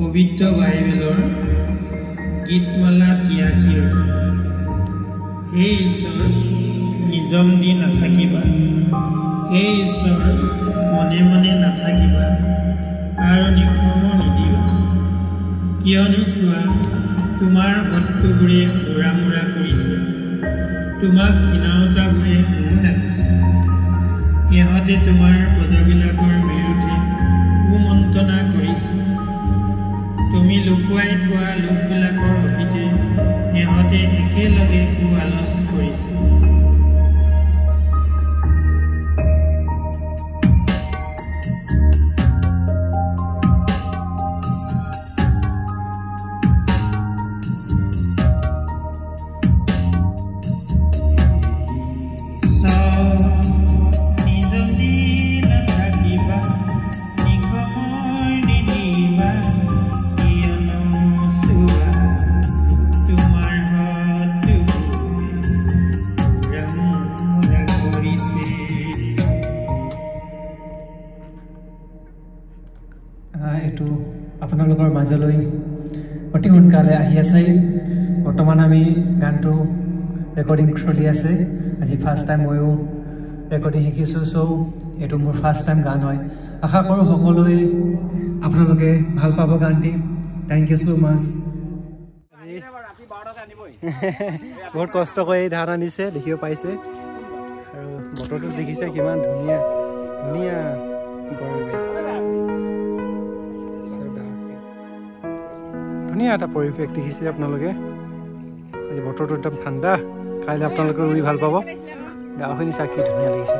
পবিত্ৰ বাইবেলৰ গীতমালা 83 হে ঈশ্বৰ নিজম দি নাথাকিবা, হে ঈশ্বৰ মনে মনে নাথাকিবা আৰু নিখম নিদিবা, কিয়নো চোৱা তোমাৰ শত্ৰুবোৰে উৰামুৰা কৰিছে, তোমাক ঘৃণাওতাবোৰে মোহ লাগিছে, সিহঁতে তোমাৰ প্ৰজাবিলাকৰ বিৰুদ্ধে কুমন্ত্ৰণা কৰিছে, তুমি লুকুৱাই থোৱা লোকবিলাকৰ সৈতে সিহঁতে একেলগে আলোচ কৰিছে। এইটো আপোনালোকৰ মাজলৈ অতি সোনকালে আহি আছে। বৰ্তমান আমি গানটো ৰেকৰ্ডিং চলি আছে। আজি ফাৰ্ষ্ট টাইম ময়ো ৰেকৰ্ডিং শিকিছোঁ, চ' এইটো মোৰ ফাৰ্ষ্ট টাইম গান হয়। আশা কৰোঁ সকলোৱে আপোনালোকে ভাল পাব গানটি। Thank you so' much. বহুত কষ্ট কৰি ধান আনিছে, দেখিব পাইছে, আৰু বতৰটো দেখিছে কিমান ধুনীয়া ধুনীয়া পৰিৱেশ, ধুনীয়া এটা পৰিৱেশ দেখিছে আপোনালোকে। আজি বতৰটো একদম ঠাণ্ডা, কাইলৈ আপোনালোকে ৰুই ভাল পাব। গাঁওখিনি চাই কি ধুনীয়া লাগিছে।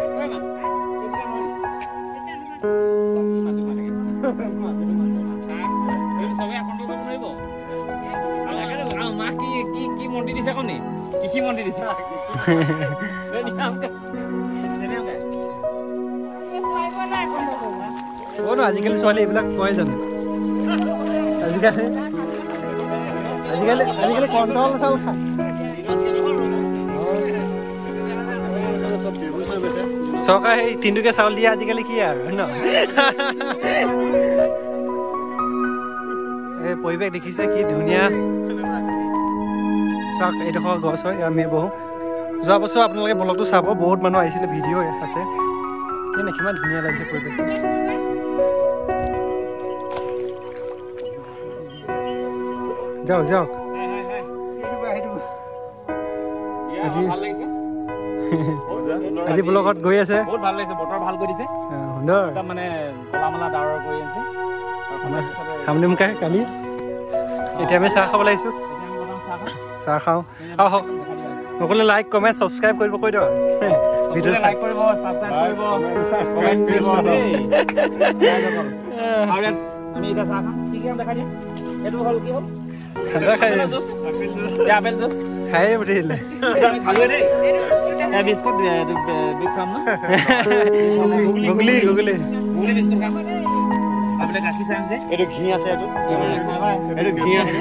আজিকালি ছোৱালী এইবিলাক কয় জানো? আজিকালি কণ্ট্ৰল চাউল খায়। চৰকাৰে সেই 3 টকীয়া চাউল দিয়ে আজিকালি কি আৰু ন? এই পৰিৱেশ দেখিছে কি ধুনীয়া। চাওক এইডোখৰ গছ হয়, আমি বহু যোৱা বছৰ আপোনালোকে ব্লগটো চাব, বহুত মানুহ আহিছিলে, ভিডিঅ' আছে। এনে কিমান ধুনীয়া লাগিছে পৰিৱেশটো। যাওক যাওক। আজি ব্লগত গৈ আছে, বহুত ভাল লাগিছে, বতৰ ভাল কৰি দিছে, সুন্দৰ মানে কলা মলা ডাৱৰ কৰি আছে। সামনে মুখাই কালি এতিয়া আমি চাহ খাব লাগিছোঁ। চাহ খাওঁ আৰু সকলোৱে লাইক কমেণ্ট ছাবস্ক্ৰাইব কৰিব কৈ দিয়ক। ভিডিঅ' লাইক কৰিব, ছাবস্ক্ৰাইব কৰিব, কমেণ্ট কৰিব দেই। আৰু আমি এতিয়া চাহ খাম। কি খাম দেখা দিয়ে? এইটো হ'ল কি হ'ল? ঠাণ্ডা খাই আপেল জুচ খাই উঠিলে। আমি খালোৱে দেই। বিস্কুট খাম ন? গুগলি গুগলি বিস্কুট খাম। আপুনি গাখীৰ চাম যে এইটো ঘি আছে, এইটো ঘি আছে,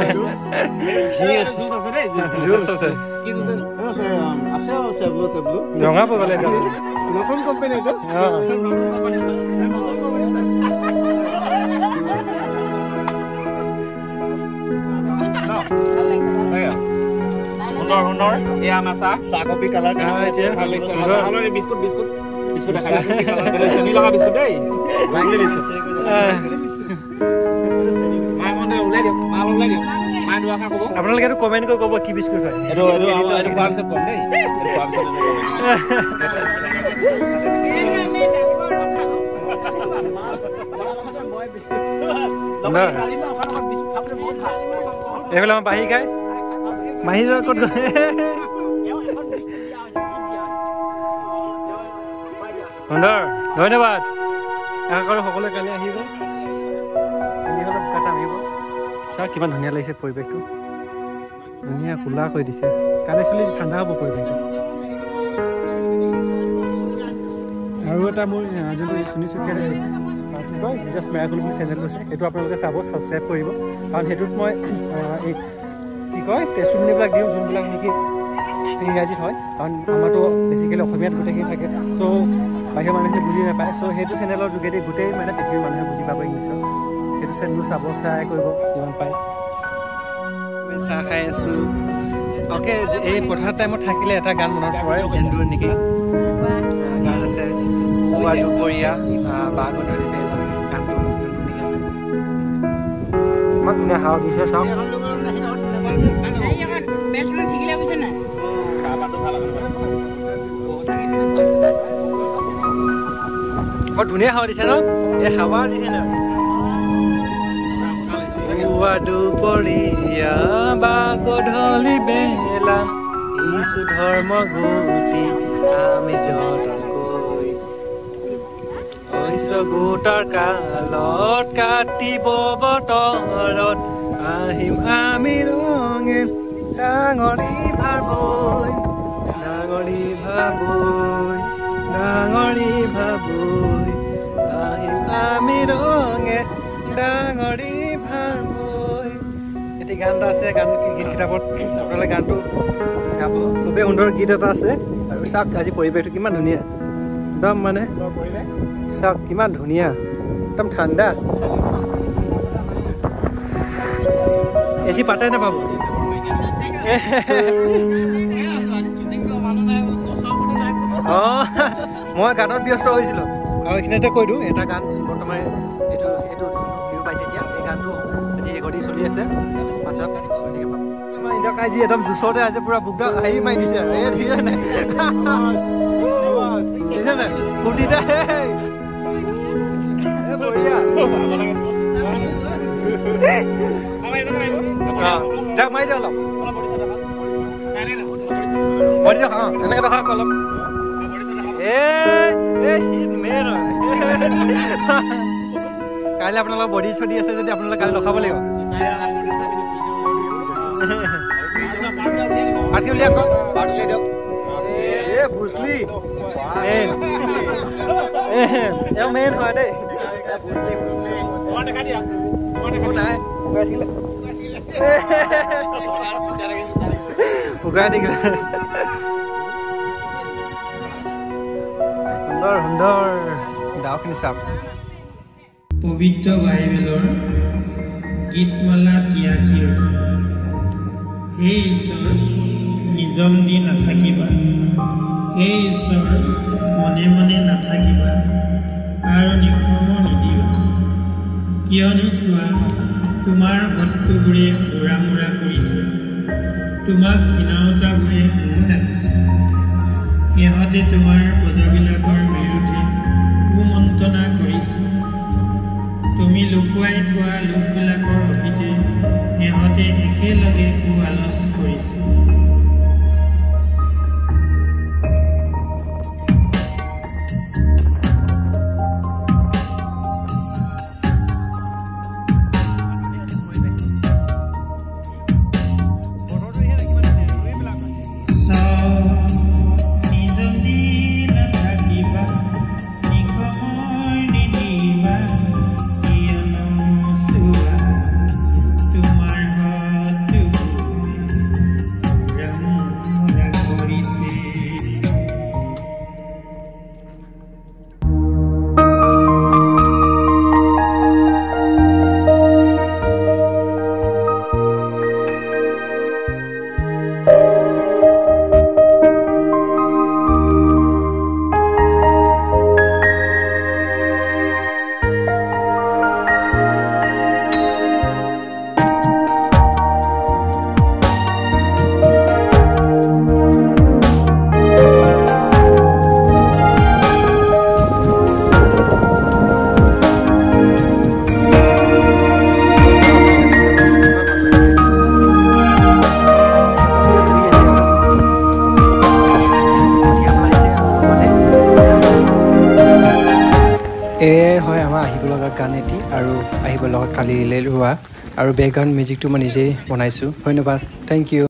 জুচ আছে দেই, জুচ আছে। কি জুচ আছে? টেবলো ৰঙা পাবলৈ নতুন কোম্পানী এইটো। সুন্দৰ এয়া আমাৰ চাহ কপি কালাৰ ভাল লাগিছে। বিস্কুট বিস্কুট বিস্কুট চেনি লগা বিস্কুট দেই। ওলাই দিয়ক, মা ওলাই দিয়ক, মায়ে দুআষাৰ ক'ব। আপোনালোকে এইটো কমেণ্ট কৰি ক'ব কি বিস্কুট হয়। এইটো খোৱাৰ পিছত ক'ম দেই, খোৱাৰ পিছত এইফালে আমাৰ বাঢ়ি খাই মাহী ক'ত গ'ল? সুন্দৰ, ধন্যবাদ। আশা কৰোঁ সকলোৱে কালি আহিব, কালি আহিব। চাওক কিমান ধুনীয়া লাগিছে পৰিৱেশটো, ধুনীয়া কোলা কৰি দিছে। কালি একচুৱেলি ঠাণ্ডা হ'ব পৰিৱেশটো। আৰু এটা মোৰ যোনটো শুনিছোঁ কি কয় জিজাছ মেৰাকল বুলি চেনেলটো আছে, সেইটো আপোনালোকে চাব, ছাবস্ক্ৰাইব কৰিব। কাৰণ সেইটোত মই এই কি কয় টেষ্টুমনিবিলাক দিওঁ, যোনবিলাক নেকি ইংৰাজীত হয়। কাৰণ আমাৰতো বেছিকেলি অসমীয়াত গোটেইখিনি থাকে, চ' বাহিৰৰ মানুহে বুজি নাপায়। চ' সেইটো চেনেলৰ যোগেদি গোটেই মানে পৃথিৱীৰ মানুহে বুজি পাব ইংলিছত। সেইটো চেনেলটো চাব চাই কৰিব যিমান পায় চাহ খাই আছোঁ অ'কে এই পথাৰ টাইমত থাকিলে এটা গান মনত পৰে জেন্দুৰ নেকি গান আছে পুৱা দুপৰীয়া বাগতৰি বেলা গানটো ঠিক আছে ইমান ধুনীয়া হাৱা দিছে চাওক বৰ ধুনীয়া হাৱা দিছে ন এই হাৱা দিছে ন পুৱা দুপৰীয়া বা গধূলি বেলা ইছু ধৰ্ম গুটি আমি যতনকৈ গোটৰ কালত কাটিব বতৰত আহিম আমি ৰঙে ডাঙৰি ভাবৈ ডাঙৰি ভাবৈ ডাঙৰি ভাবৈ আহিম আমি ৰঙে ডাঙৰি ভাবৈ এটি গান এটা আছে গান গীত কিতাপত আপোনালোকে গানটো গাব খুবেই সুন্দৰ গীত এটা আছে আৰু চাওক আজি পৰিৱেশটো কিমান ধুনীয়া একদম মানে চাওক কিমান ধুনীয়া একদম ঠাণ্ডা এচি পাতাই নাপাব অঁ মই গানত ব্যস্ত হৈছিলোঁ আৰু এইখিনিতে কৈ দিওঁ এটা গান বৰ্তমান এইটো ভিউ পাইছে এতিয়া এই গানটো আজি ৰেকৰ্ডিং চলি আছে পাছত গতিকে পাব আমাৰ ইণ্ডিয়া কাইজি একদম জোচতে আজি পুৰা বুকডা আহি মাৰি দিছে আৰু এই ঠিক আছে নাই দেখিছে নাই ফূৰ্তিটা বঢ়িয়া যাক মাৰি দিয়ক অলপ মাৰি দিয়ক অঁ এনেকৈ দেখা অলপ কাইলৈ আপোনালোকৰ বডি চডি আছে যদি আপোনালোকে কাইলৈ ৰখাব লাগিব উলিয়াই দিয়ক মেইন হয় দেই নাই শুকাই থাকিলে সুন্দৰ সুন্দৰ ডাউখিনি চাওক পবিত্ৰ বাইবেলৰ গীতমালা ত্যাগী হে ঈশ্বৰ নিজম দি নাথাকিবা হে ঈশ্বৰ মনে মনে নাথাকিবা আৰু নিক্ষম নিদিবা কিয়নো চোৱা তোমাৰ শত্ৰুবোৰে উৰামুৰা কৰিছে তোমাক ঘৃণাওতাবোৰে মোহ ডাকিছে সিহঁতে তোমাৰ প্ৰজাবিলাকৰ বিৰুদ্ধে কুমন্ত্ৰণা কৰিছে তুমি লুকুৱাই থোৱা লোকবিলাকৰ সৈতে সিহঁতে একেলগে আলোচ কৰিছে হয় আমাৰ আহিব লগা গান এটি আৰু আহিব লগা কালিলৈ ৰোৱা আৰু বেকগ্ৰাউণ্ড মিউজিকটো মই নিজেই বনাইছোঁ ধন্যবাদ থেংক ইউ